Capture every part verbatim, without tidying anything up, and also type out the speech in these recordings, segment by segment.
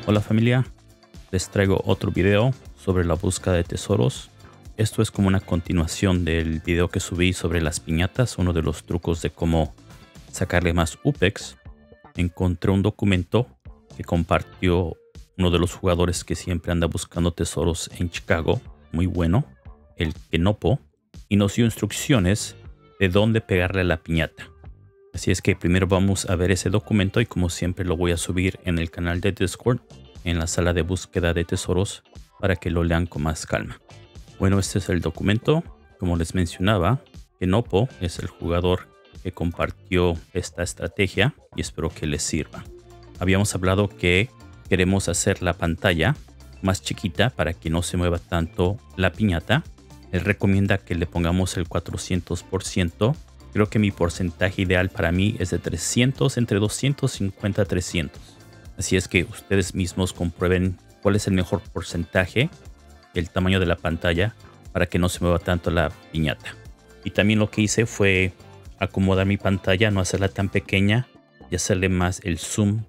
Hola familia, les traigo otro video sobre la búsqueda de tesoros. Esto es como una continuación del video que subí sobre las piñatas, uno de los trucos de cómo sacarle más U P E X. Encontré un documento que compartió uno de los jugadores que siempre anda buscando tesoros en Chicago, muy bueno, el Kenopo, y nos dio instrucciones de dónde pegarle a la piñata. Así es que primero vamos a ver ese documento y como siempre lo voy a subir en el canal de Discord, en la sala de búsqueda de tesoros, para que lo lean con más calma. Bueno, este es el documento. Como les mencionaba, Kenopo es el jugador que compartió esta estrategia y espero que les sirva. Habíamos hablado que queremos hacer la pantalla más chiquita para que no se mueva tanto la piñata. Él recomienda que le pongamos el cuatrocientos por ciento. Creo que mi porcentaje ideal para mí es de trescientos, entre doscientos cincuenta a trescientos. Así es que ustedes mismos comprueben cuál es el mejor porcentaje, el tamaño de la pantalla, para que no se mueva tanto la piñata. Y también lo que hice fue acomodar mi pantalla, no hacerla tan pequeña y hacerle más el zoom.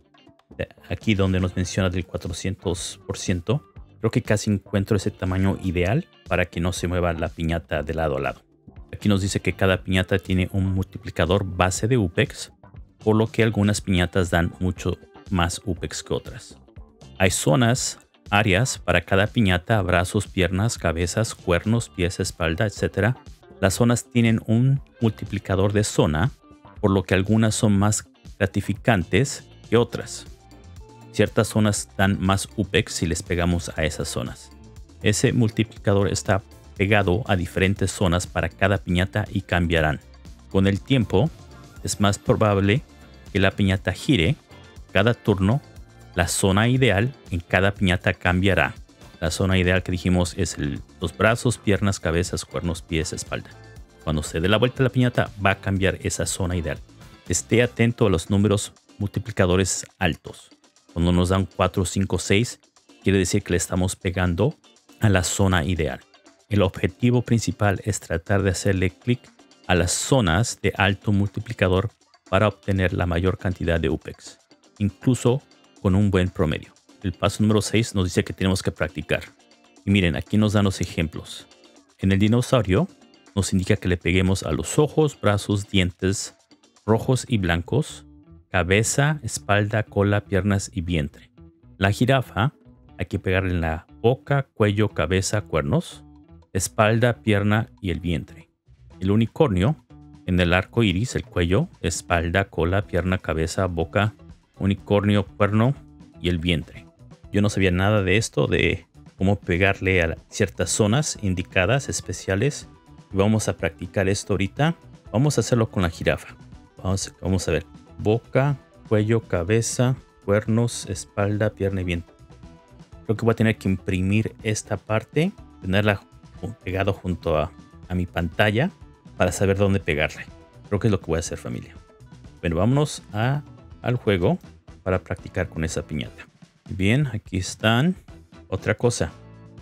Aquí donde nos menciona del cuatrocientos por ciento, creo que casi encuentro ese tamaño ideal para que no se mueva la piñata de lado a lado. Aquí nos dice que cada piñata tiene un multiplicador base de U P E X, por lo que algunas piñatas dan mucho más U P E X que otras. Hay zonas, áreas para cada piñata, brazos, piernas, cabezas, cuernos, pies, espalda, etcétera. Las zonas tienen un multiplicador de zona, por lo que algunas son más gratificantes que otras. Ciertas zonas dan más U P E X si les pegamos a esas zonas. Ese multiplicador está pegado a diferentes zonas para cada piñata y cambiarán. Con el tiempo es más probable que la piñata gire. Cada turno la zona ideal en cada piñata cambiará. La zona ideal que dijimos es el, los brazos, piernas, cabezas, cuernos, pies, espalda. Cuando se dé la vuelta a la piñata va a cambiar esa zona ideal. Esté atento a los números multiplicadores altos. Cuando nos dan cuatro, cinco, seis, quiere decir que le estamos pegando a la zona ideal. El objetivo principal es tratar de hacerle clic a las zonas de alto multiplicador para obtener la mayor cantidad de U P E X, incluso con un buen promedio. El paso número seis nos dice que tenemos que practicar. Y miren, aquí nos dan los ejemplos. En el dinosaurio nos indica que le peguemos a los ojos, brazos, dientes rojos y blancos, cabeza, espalda, cola, piernas y vientre. La jirafa hay que pegarle en la boca, cuello, cabeza, cuernos, espalda, pierna y el vientre. El unicornio en el arco iris, el cuello, espalda, cola, pierna, cabeza, boca, unicornio, cuerno y el vientre. Yo no sabía nada de esto, de cómo pegarle a ciertas zonas indicadas especiales. Y vamos a practicar esto ahorita. Vamos a hacerlo con la jirafa. Vamos, vamos a ver. Boca, cuello, cabeza, cuernos, espalda, pierna y vientre. Creo que voy a tener que imprimir esta parte, tenerla pegado junto a, a mi pantalla para saber dónde pegarle. Creo que es lo que voy a hacer, familia. Bueno, vámonos a, al juego para practicar con esa piñata. Bien, aquí están. Otra cosa.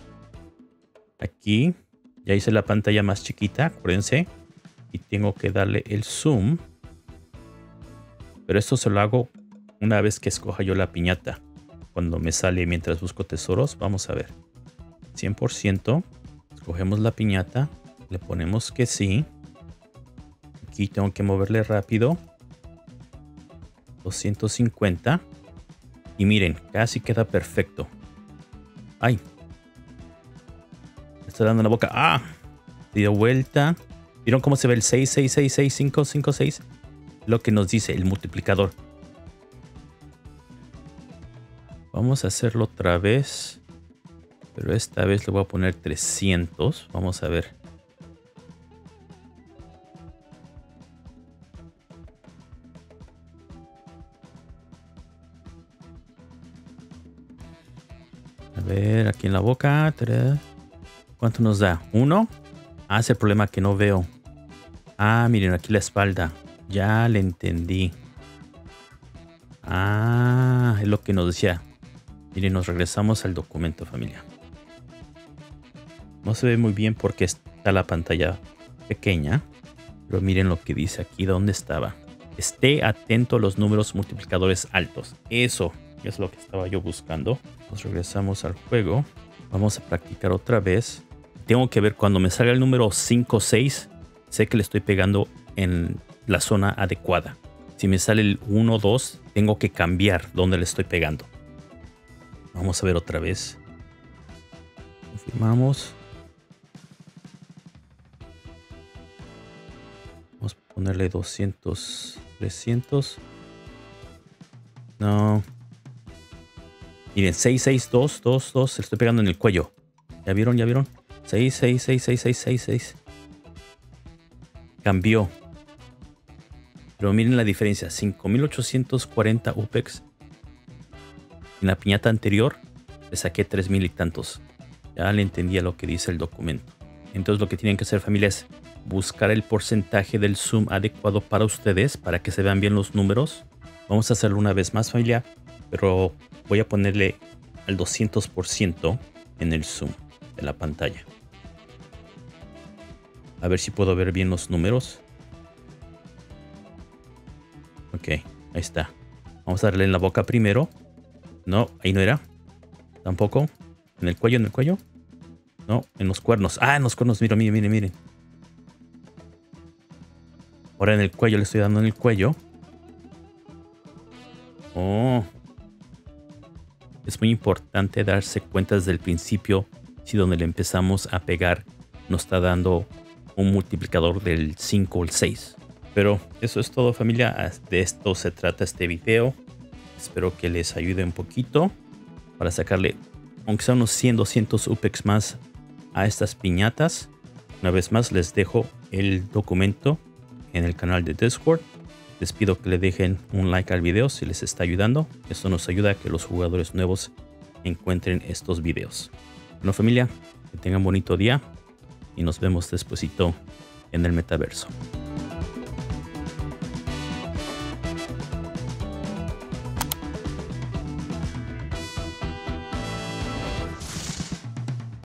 Aquí ya hice la pantalla más chiquita, acuérdense. Y tengo que darle el zoom. Pero esto se lo hago una vez que escoja yo la piñata. Cuando me sale mientras busco tesoros, vamos a ver. cien por ciento. Escogemos la piñata. Le ponemos que sí. Aquí tengo que moverle rápido. doscientos cincuenta. Y miren, casi queda perfecto. ¡Ay! Me está dando la boca. ¡Ah! Se dio vuelta. ¿Vieron cómo se ve el seis, seis, seis, seis, cinco, cinco, seis? Lo que nos dice el multiplicador. Vamos a hacerlo otra vez. Pero esta vez le voy a poner trescientos. Vamos a ver. A ver, aquí en la boca. ¿Cuánto nos da? ¿Uno? Ah, es el problema que no veo. Ah, miren, aquí la espalda. Ya le entendí. Ah, es lo que nos decía. Miren, nos regresamos al documento, familia. No se ve muy bien porque está la pantalla pequeña. Pero miren lo que dice aquí. ¿Dónde estaba? Esté atento a los números multiplicadores altos. Eso. Es lo que estaba yo buscando. Nos regresamos al juego. Vamos a practicar otra vez. Tengo que ver cuando me salga el número cinco o seis. Sé que le estoy pegando en la zona adecuada. Si me sale el uno o dos, tengo que cambiar donde le estoy pegando. Vamos a ver otra vez. Confirmamos. Vamos a ponerle doscientos, trescientos. No. Miren, seis, seis, dos, dos, dos. Le estoy pegando en el cuello. ¿Ya vieron? ¿Ya vieron? seis, seis, seis, seis, seis, seis, seis. Cambió. Pero miren la diferencia. cinco mil ochocientos cuarenta U P E X. En la piñata anterior le saqué tres mil y tantos. Ya le entendía lo que dice el documento. Entonces lo que tienen que hacer, familia, es buscar el porcentaje del zoom adecuado para ustedes, para que se vean bien los números. Vamos a hacerlo una vez más, familia, pero voy a ponerle al doscientos por ciento en el zoom de la pantalla. A ver si puedo ver bien los números. Ok, ahí está. Vamos a darle en la boca primero. No, ahí no era. Tampoco. En el cuello, en el cuello. No, en los cuernos. Ah, en los cuernos. Miren, miren, miren, miren. Ahora en el cuello, le estoy dando en el cuello. Oh. Es muy importante darse cuenta desde el principio si donde le empezamos a pegar nos está dando un multiplicador del cinco o el seis. Pero eso es todo, familia. De esto se trata este video. Espero que les ayude un poquito para sacarle, aunque sea unos cien, doscientos U P E X más a estas piñatas. Una vez más les dejo el documento en el canal de Discord. Les pido que le dejen un like al video si les está ayudando. Esto nos ayuda a que los jugadores nuevos encuentren estos videos. Bueno, familia, que tengan bonito día y nos vemos despuesito en el metaverso.